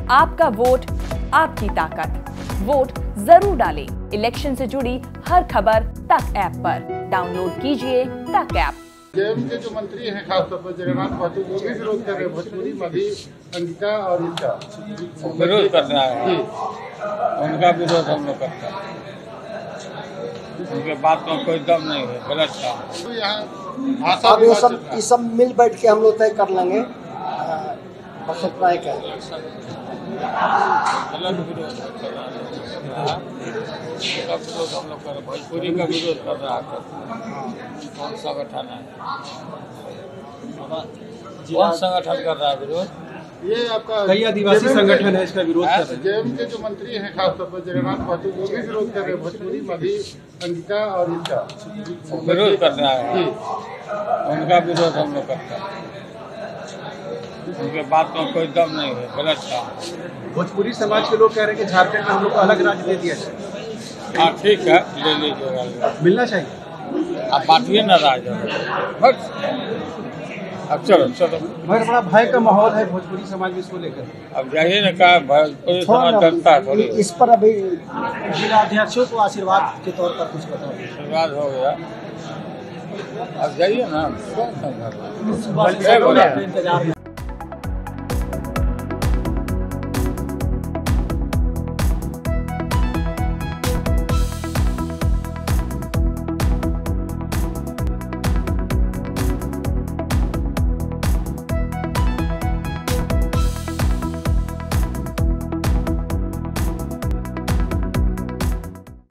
आपका वोट, आपकी ताकत। वोट जरूर डालें। इलेक्शन से जुड़ी हर खबर तक ऐप पर डाउनलोड कीजिए तक ऐप। जेएम के जो मंत्री हैं खासतौर पर जगन्नाथ महतो, वो भी विरोध कर रहे हैं। भोजपुरी मधी अंगिका और इसका विरोध कर रहा है। उनका विरोध हम लोग करते हैं। उनके बात में कोई दम नहीं है, गलत था। तो यहाँ आशा अब ये सब मिल बैठ के हम लोग तय कर लेंगे। बस इतना ही कहें। गलत विरोध कर रहा है। विरोध हम लोग कर, भोजपुरी का विरोध कर रहा है। कौन संगठन है? कौन संगठन कर रहा है विरोध? ये आपका कई आदिवासी संगठन है इसका विरोध कर रहे हैं। जेएम के जो मंत्री हैं खासतौर पर जगन्नाथ महतो, वो भी विरोध कर रहे हैं। भोजपुरी मधी अंगिका और इसका विरोध कर रहा है। उनका विरोध हम लोग करते हैं। उनके बात में कोई दम नहीं है, गलत था। भोजपुरी समाज के लोग कह रहे हैं कि झारखंड में हम लोग को अलग राज्य दे दिया जाए। हाँ ठीक है, ले लीजिएगा। मिलना चाहिए। आप बांटिए ना राज। बस अब चलो मगर बड़ा भय का माहौल है भोजपुरी समाज में इसको लेकर। अब जाइए ना, कहा भोजपुरी समाज डरता है थोड़ी। इस पर अभी जिला अध्यक्षों को आशीर्वाद के तौर पर कुछ बताओ। आशीर्वाद हो गया, अब जाइए ना।